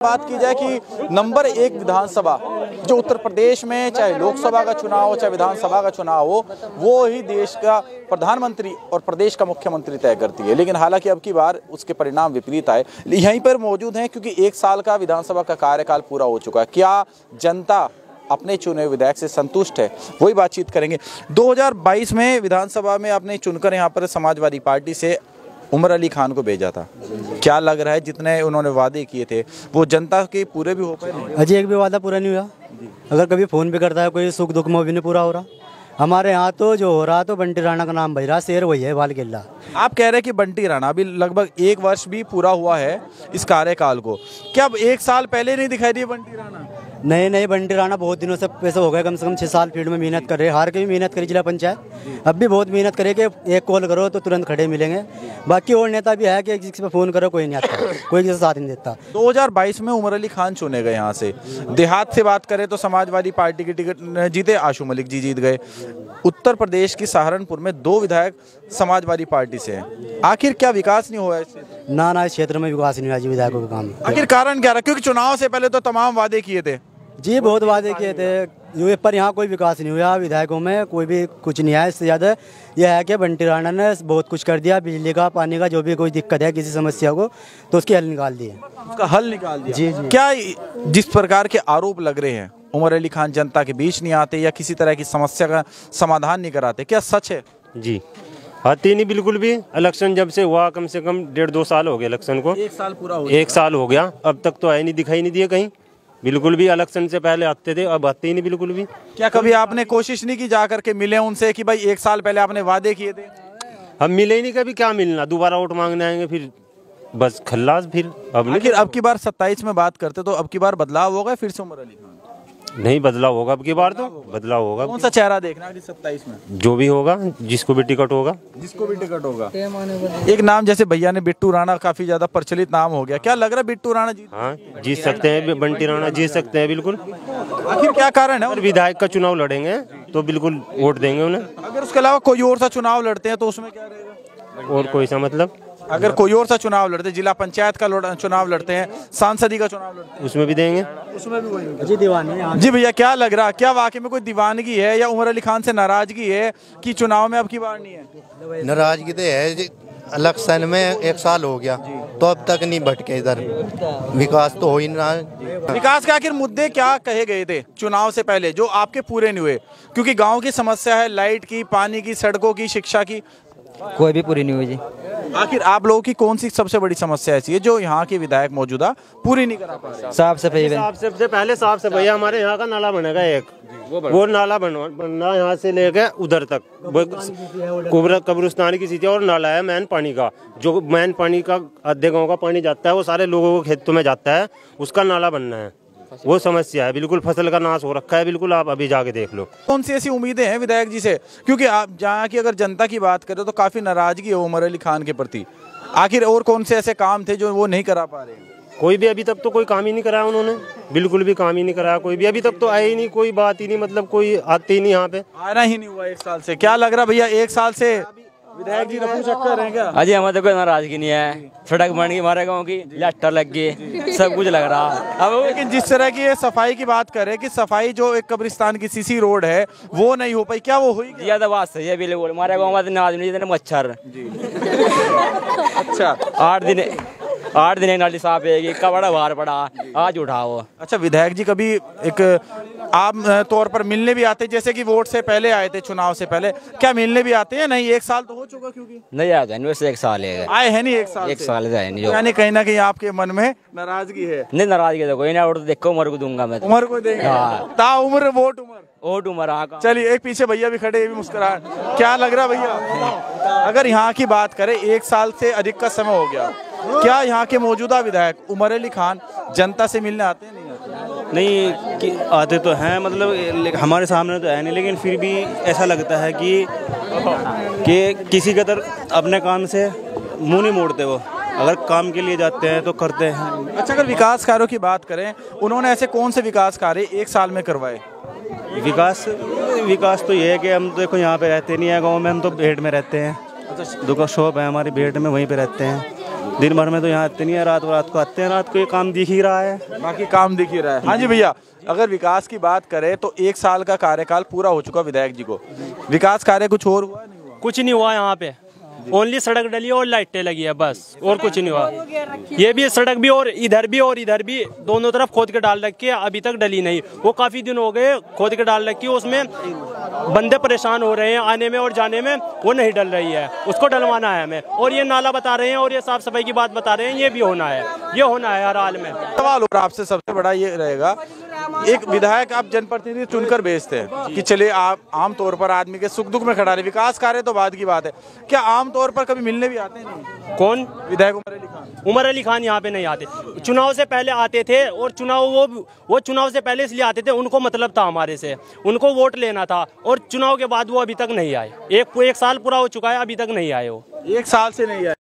बात की जाए कि नंबर 1 विधानसभा जो उत्तर प्रदेश में, चाहे लोकसभा का चुनाव हो चाहे विधानसभा का चुनाव हो, वो ही देश का प्रधानमंत्री और प्रदेश का मुख्यमंत्री तय करती है। लेकिन हालांकि अब की बार उसके परिणाम विपरीत आए। यहीं पर मौजूद हैं क्योंकि 1 साल का विधानसभा का कार्यकाल पूरा हो चुका है। क्या जनता अपने चुने हुए विधायक से संतुष्ट है? वही बातचीत करेंगे। 2022 में विधानसभा में आपने चुनकर यहाँ पर समाजवादी पार्टी से उमर अली खान को भेजा था। क्या लग रहा है जितने उन्होंने वादे किए थे वो जनता के पूरे भी हो पाए? अजी एक भी वादा पूरा नहीं हुआ। अगर कभी फ़ोन भी करता है कोई सुख दुख में भी नहीं पूरा हो रहा। हमारे यहाँ तो जो हो रहा तो बंटी राणा का नाम बज रहा, शेर वही है बाल किला। आप कह रहे हैं कि बंटी राणा अभी लगभग 1 वर्ष भी पूरा हुआ है इस कार्यकाल को, क्या अब 1 साल पहले नहीं दिखाई दिए बंटी राणा? नहीं, बंटी राणा बहुत दिनों से पैसे हो गए, कम से कम 6 साल फील्ड में मेहनत कर रहे, हार के भी मेहनत करी जिला पंचायत, अब भी बहुत मेहनत करे कि एक कॉल करो तो तुरंत खड़े मिलेंगे। बाकी और नेता भी है कि जिस पे फ़ोन करो कोई नहीं आता, कोई किसी साथ नहीं देता। 2022 में उमर अली खान चुने गए यहाँ से। देहात से बात करें तो समाजवादी पार्टी की टिकट जीते, आशू मलिक जी जीत गए। उत्तर प्रदेश की सहारनपुर में 2 विधायक समाजवादी पार्टी से हैं। आखिर क्या विकास नहीं हुआ इससे? ना इस क्षेत्र में विकास नहीं हुआ जी विधायकों का काम। आखिर कारण क्या रहा? क्योंकि चुनाव से पहले तो तमाम वादे किए थे जी, बहुत वादे किए थे पर यहाँ कोई विकास नहीं हुआ, विधायकों में कोई भी कुछ नहीं है। इससे ज़्यादा यह है कि बंटी राणा ने बहुत कुछ कर दिया, बिजली का, पानी का, जो भी कोई दिक्कत है किसी समस्या को तो उसकी हल निकाल दिए, उसका हल निकाल दिया। जी। क्या जिस प्रकार के आरोप लग रहे हैं उमर अली खान जनता के बीच नहीं आते या किसी तरह की समस्या का समाधान नहीं कराते, क्या सच है? जी आती नहीं बिल्कुल भी। इलेक्शन जब से हुआ कम से कम 1.5-2 साल हो गए इलेक्शन को। 1 साल पूरा हो 1 साल हो गया, अब तक तो आए नहीं, दिखाई नहीं दिए कहीं बिल्कुल भी। इलेक्शन से पहले आते थे, अब आते ही नहीं बिल्कुल भी। क्या कभी आपने कोशिश नहीं की जा करके मिले उनसे कि भाई 1 साल पहले आपने वादे किए थे? हम मिले ही नहीं कभी, क्या मिलना, दोबारा वोट मांगने आएंगे फिर बस खल्लास। फिर आखिर अब की बार 27 में बात करते तो अब की बार बदलाव होगा फिर से उमर अली खान? नहीं बदलाव होगा, अब की बार तो बदलाव होगा। कौन सा चेहरा देखना है 27 में? जो भी होगा, जिसको भी टिकट होगा। जिसको भी टिकट होगा। एक नाम जैसे भैया ने बिट्टू राणा, काफी ज्यादा प्रचलित नाम हो गया, क्या लग रहा है बिट्टू राणा जी? हाँ जीत सकते हैं, बंटी राणा जीत सकते हैं बिल्कुल। आखिर क्या कारण है? अगर विधायक का चुनाव लड़ेंगे तो बिल्कुल वोट देंगे उन्हें। अगर उसके अलावा कोई और सा चुनाव लड़ते हैं तो उसमें क्या रहेगा? और कोई सा मतलब अगर कोई और सा चुनाव लड़ते, जिला पंचायत का चुनाव लड़ते हैं, सांसदी का चुनाव लड़ते हैं, उसमें भी देंगे। उसमें भी वही जी दीवानी। जी भैया क्या लग रहा, क्या वाकई में कोई दीवानगी है या उमर अली खान से नाराजगी है कि चुनाव में अब की बार नहीं है? नाराजगी तो है, इलेक्शन में 1 साल हो गया तो अब तक नहीं भटके, इधर विकास तो हो ही नहीं रहा। विकास के आखिर मुद्दे क्या कहे गए थे चुनाव से पहले जो आपके पूरे नहीं हुए? क्योंकि गाँव की समस्या है, लाइट की, पानी की, सड़कों की, शिक्षा की, कोई भी पूरी नहीं हुई जी। आखिर आप लोगों की कौन सी सबसे बड़ी समस्या ऐसी है जो यहाँ के विधायक मौजूदा पूरी नहीं करा पा रहे? साफ सफाई। सबसे पहले साफ सफाई, हमारे यहाँ का नाला बनेगा एक, वो नाला बनना यहाँ से लेके उधर तक कब्रिस्तान की सीधी, और नाला है मैन पानी का, जो मैन पानी का आधे गाँव का पानी जाता है वो सारे लोगों के खेतों में जाता है, उसका नाला बनना है। वो समस्या है, बिल्कुल फसल का नाश हो रखा है बिल्कुल, आप अभी जाके देख लो। कौन सी ऐसी उम्मीदें हैं विधायक जी से? क्योंकि आप जहाँ की अगर जनता की बात करें तो काफी नाराजगी है उमर अली खान के प्रति। आखिर और कौन से ऐसे काम थे जो वो नहीं करा पा रहे? कोई भी अभी तक तो कोई काम ही नहीं कराया उन्होंने, बिल्कुल भी काम ही नहीं कराया कोई भी। अभी तक तो आए ही नहीं, कोई बात ही नहीं, मतलब कोई आते ही नहीं यहाँ पे, आना ही नहीं हुआ 1 साल से। क्या लग रहा भैया 1 साल से विधायक जी रफू चक्कर हैं क्या? अजी हमारे तो कोई नाराजगी नहीं है, सड़क बन गई हमारे गाँव की, लेटर लग गई, सब कुछ लग रहा। अब लेकिन जिस तरह की ये सफाई की बात करें कि सफाई जो एक कब्रिस्तान की सीसी रोड है वो नहीं हो पाई, क्या वो हुई? ज्यादा बात सही है बिल्कुल, हमारे गाँव में आदमी मच्छर। अच्छा 8 दिन एक नाली साफ है, का बड़ा भार पड़ा, आज उठाओ। अच्छा विधायक जी कभी एक आम तौर पर मिलने भी आते, जैसे कि वोट से पहले आए थे, चुनाव से पहले, क्या मिलने भी आते हैं? नहीं 1 साल तो हो चुका, क्योंकि नहीं आया था वैसे 1 साल है, आए हैं नहीं 1 साल। 1 साल है नहीं, यानी कहीं ना कहीं आपके मन में नाराजगी है? नहीं नाराजगी तो कोई ना, वोट देखो उम्र को दूंगा मैं, उम्र को देंगे। ता उम्र वोट उम्र। चलिए एक पीछे भैया भी खड़े, ये भी मुस्कुराए। क्या लग रहा भैया, अगर यहाँ की बात करें 1 साल से अधिक का समय हो गया, क्या यहाँ के मौजूदा विधायक उमर अली खान जनता से मिलने आते हैं? नहीं आते तो हैं, मतलब हमारे सामने तो है नहीं, लेकिन फिर भी ऐसा लगता है कि किसी का तरफ अपने काम से मुंह नहीं मोड़ते वो, अगर काम के लिए जाते हैं तो करते हैं। अच्छा अगर विकास कार्यों की बात करें, उन्होंने ऐसे कौन से विकास कार्य 1 साल में करवाए? विकास तो ये है कि हम देखो यहाँ पे रहते नहीं है गाँव में, हम तो बेट में रहते हैं, दुकान शॉप है हमारी बेट में, वहीं पे रहते हैं। दिन भर में तो यहाँ आते नहीं है, रात को आते हैं, रात को ये काम दिख ही रहा है, बाकी काम दिख ही रहा है। हाँ जी भैया, अगर विकास की बात करें तो 1 साल का कार्यकाल पूरा हो चुका विधायक जी को, विकास कार्य कुछ और हुआ नहीं हुआ? कुछ नहीं हुआ यहाँ पे, ओनली सड़क डली है और लाइटें लगी है बस, और कुछ नहीं हुआ। ये भी सड़क भी और इधर भी दोनों तरफ खोद के डाल रखी है, अभी तक डली नहीं। वो काफी दिन हो गए खोद के डाल रखी है, उसमें बंदे परेशान हो रहे हैं आने में और जाने में, वो नहीं डल रही है, उसको डलवाना है हमें। और ये नाला बता रहे हैं और ये साफ सफाई की बात बता रहे हैं, ये भी होना है, ये होना है हर हाल में। सवाल और आपसे सबसे बड़ा ये रहेगा, एक विधायक आप जनप्रतिनिधि चुनकर भेजते हैं कि चले आप आम तौर पर आदमी के सुख दुख में खड़ा रहे, विकास कार्य तो बाद की बात है, क्या आम तौर पर कभी मिलने भी आते हैं? कौन? विधायक उमर अली खान। उमर अली खान यहाँ पे नहीं आते, चुनाव से पहले आते थे, और चुनाव वो चुनाव से पहले इसलिए आते थे, उनको मतलब था हमारे से, उनको वोट लेना था, और चुनाव के बाद वो अभी तक नहीं आए। एक साल पूरा हो चुका है, अभी तक नहीं आए वो, 1 साल से नहीं आए।